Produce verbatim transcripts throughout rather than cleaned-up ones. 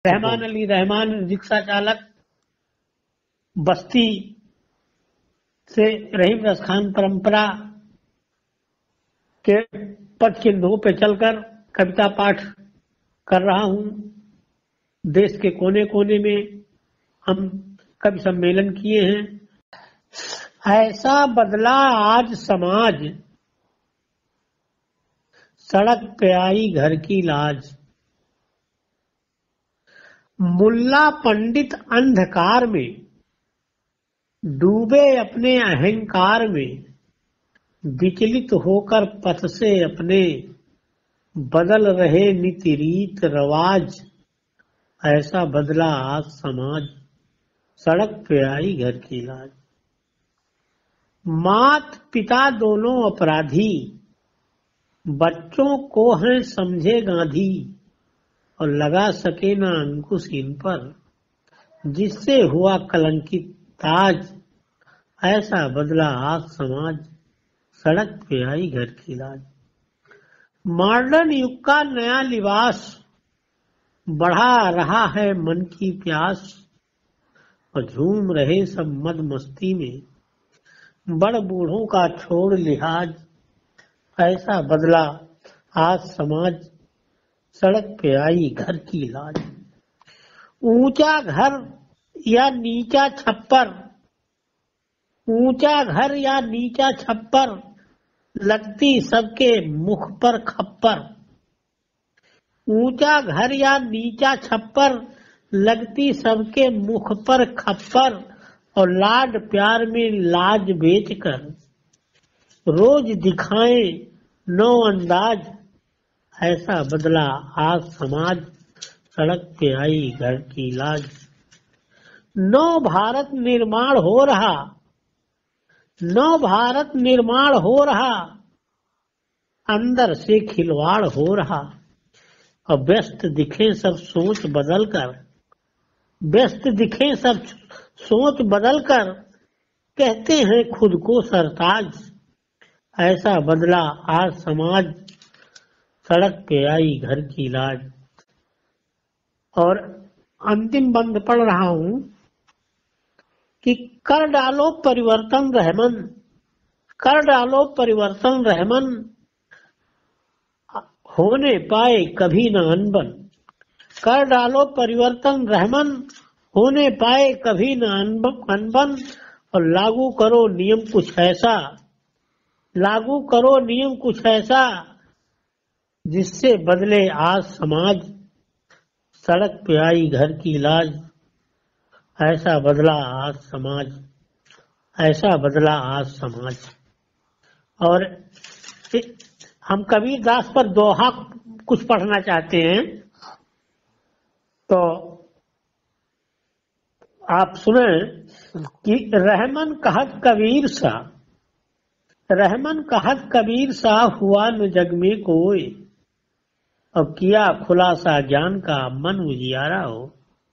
Rahman Ali Rahman rickshaw चालक बस्ती से रहीम रस खान परंपरा के पथ चिन्हों पे चलकर कविता पाठ कर रहा हूं। देश के कोने कोने में हम कवि सम्मेलन किए हैं। ऐसा बदला आज समाज, सड़क पे आई घर की लाज। मुल्ला पंडित अंधकार में डूबे अपने अहंकार में, विचलित होकर पथ से अपने बदल रहे नीति रीत रवाज। ऐसा बदला आज समाज, सड़क पे आई घर की लाज। मात पिता दोनों अपराधी, बच्चों को हैं समझे गांधी, और लगा सके ना अंकुश इन पर, जिससे हुआ कलंकित ताज। ऐसा बदला आज समाज, सड़क पे आई घर की लाज। मॉडर्न युग का नया लिबास बढ़ा रहा है मन की प्यास, और झूम रहे सब मद मस्ती में, बड़ बूढ़ों का छोड़ लिहाज। ऐसा बदला आज समाज, सड़क पे आई घर की लाज। ऊंचा घर या नीचा छप्पर, ऊंचा घर या नीचा छप्पर, लगती सबके मुख पर खप्पर। ऊंचा घर या नीचा छप्पर, लगती सबके मुख पर खप्पर, और लाड प्यार में लाज बेचकर रोज दिखाएं नौ अंदाज। ऐसा बदला आज समाज, सड़क पे आई घर की लाज। नव भारत निर्माण हो रहा, नव भारत निर्माण हो रहा, अंदर से खिलवाड़ हो रहा। और व्यस्त दिखे सब सोच बदल कर, व्यस्त दिखे सब सोच बदल कर, कहते हैं खुद को सरताज। ऐसा बदला आज समाज, सड़क पे आई घर की लाज। और अंतिम बंद पढ़ रहा हूं कि कर डालो परिवर्तन रहमन, कर डालो परिवर्तन रहमन, होने पाए कभी न अनबन। कर डालो परिवर्तन रहमन, होने पाए कभी न अनबन। और लागू करो नियम कुछ ऐसा, लागू करो नियम कुछ ऐसा, जिससे बदले आज समाज, सड़क पे आई घर की लाज। ऐसा बदला आज समाज, ऐसा बदला आज समाज। और हम कबीर दास पर दोहा कुछ पढ़ना चाहते हैं, तो आप सुने कि रहमन कहत कबीर सा, रहमन कहत कबीर सा, हुआ न जग में कोई, अब किया खुलासा ज्ञान का मन उजियारा हो।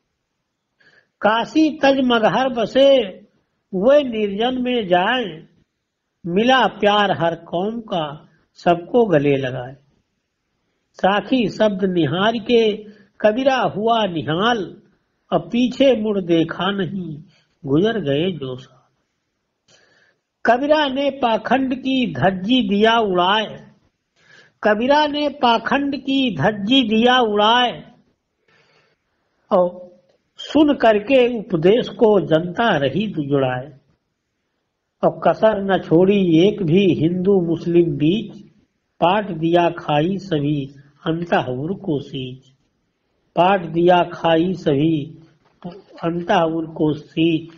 काशी तज मगहर बसे वे निर्जन में जाए, मिला प्यार हर कौम का सबको गले लगाए। साखी शब्द निहार के कबीरा हुआ निहाल, अब पीछे मुड़ देखा नहीं गुजर गए जो साल। कबीरा ने पाखंड की धज्जी दिया उड़ाए, कबीरा ने पाखंड की धज्जी दिया उड़ाए, और सुन करके उपदेश को जनता रही जुड़ाए। और कसर न छोड़ी एक भी हिंदू मुस्लिम बीच, पाट दिया खाई सभी अंतःपुर को सींच। पाट दिया खाई सभी अंतःपुर को सींच।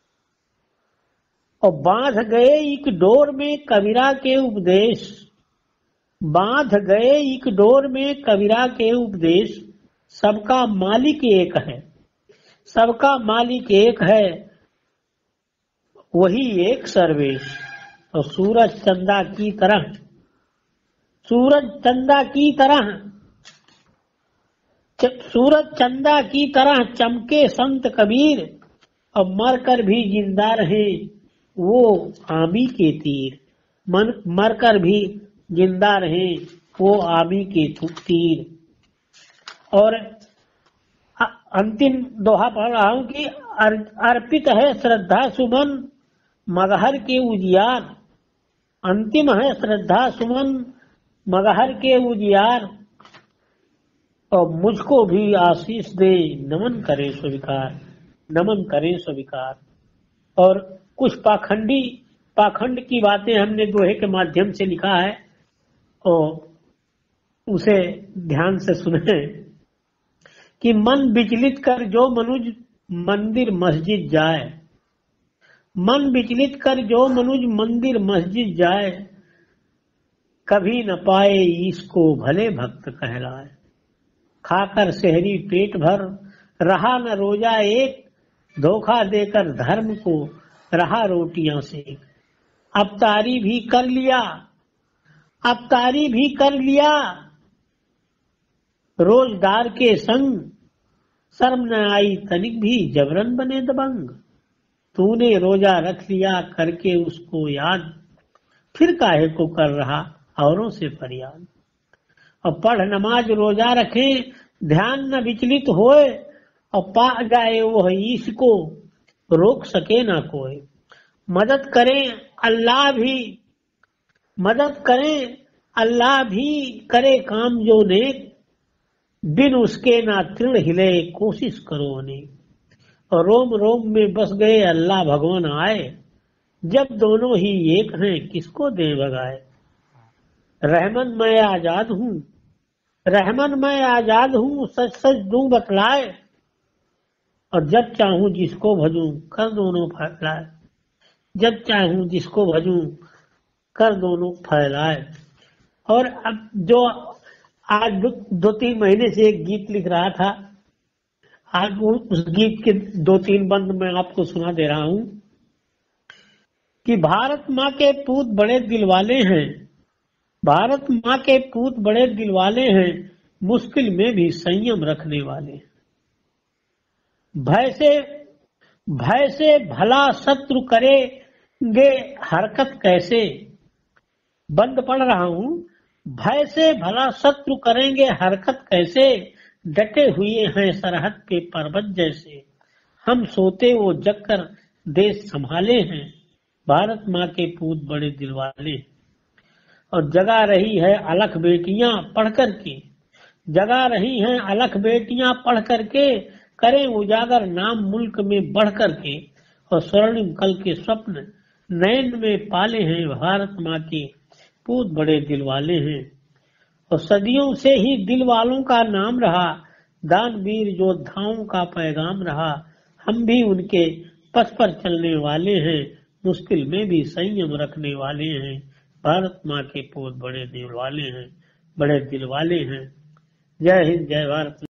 और बांध गए एक डोर में कबीरा के उपदेश, बांध गए एक डोर में कबीरा के उपदेश। सबका मालिक एक है, सबका मालिक एक है, वही एक सर्वेश। और सूरज चंदा की तरह, सूरज चंदा की तरह, सूरज चंदा की तरह चमके संत कबीर, और मरकर भी जिंदा रहे वो आमी के तीर। मन मरकर भी जिंदा रहे वो आमी के तीर। और अंतिम दोहा पढ़ रहा हूं कि अर, अर्पित है श्रद्धा सुमन मगहर के उजियार। अंतिम है श्रद्धा सुमन मगहर के उजियार, और मुझको भी आशीष दे नमन करे स्वीकार, नमन करे स्वीकार। और कुछ पाखंडी पाखंड की बातें हमने दोहे के माध्यम से लिखा है, और उसे ध्यान से सुने कि मन विचलित कर जो मनुज मंदिर मस्जिद जाए, मन विचलित कर जो मनुज मंदिर मस्जिद जाए, कभी न पाए इसको भले भक्त कहलाए। खाकर शहरी पेट भर रहा न रोजा एक, धोखा देकर धर्म को रहा रोटियां से। अवतारी भी कर लिया अवतारी भी कर लिया रोजदार के संग, शर्म न आई तनिक भी जबरन बने दबंग। तूने रोजा रख लिया करके उसको याद, फिर काहे को कर रहा औरों से फरियाद। और पढ़ नमाज रोजा रखे ध्यान न विचलित होए, और पा जाए वह इसको रोक सके ना कोई। मदद करें अल्लाह भी मदद करें अल्लाह भी करे काम जो नेक, बिन उसके ना तृण हिले कोशिश करो अनेक। और रोम रोम में बस गए अल्लाह भगवान आए, जब दोनों ही एक हैं किसको दे भगाए। रहमन मैं आजाद हूँ रहमन मैं आजाद हूँ सच सच दूं बतलाए, और जब चाहूं जिसको भजूं कर दोनों फैलाए। जब चाहूं जिसको भजूं कर दोनों फैलाए। और अब जो आज दो, दो तीन महीने से एक गीत लिख रहा था, आज उस गीत के दो तीन बंद मैं आपको सुना दे रहा हूं कि भारत माँ के पूत बड़े दिल वाले हैं, भारत माँ के पूत बड़े दिल वाले हैं, मुश्किल में भी संयम रखने वाले। भय से भय से भला शत्रु करेंगे हरकत कैसे, बंद पढ़ रहा हूं। भय से भला शत्रु करेंगे हरकत कैसे, डटे हुए हैं सरहद पे पर्वत जैसे। हम सोते वो जगकर देश संभाले हैं, भारत माँ के पूत बड़े दिल वाले। और जगा रही है अलख बेटियां पढ़ करके, जगा रही हैं अलख बेटियां पढ़ करके, करें उजागर नाम मुल्क में बढ़ करके। और स्वर्णिम कल के स्वप्न नयन में पाले हैं, भारत माँ के पूत बड़े दिल वाले हैं। और सदियों से ही दिल वालों का नाम रहा, दानवीर योद्धाओं का पैगाम रहा। हम भी उनके पथ पर चलने वाले हैं, मुश्किल में भी संयम रखने वाले हैं, भारत माँ के पूत बड़े दिल वाले हैं, बड़े दिल वाले हैं। जय हिंद, जय भारत।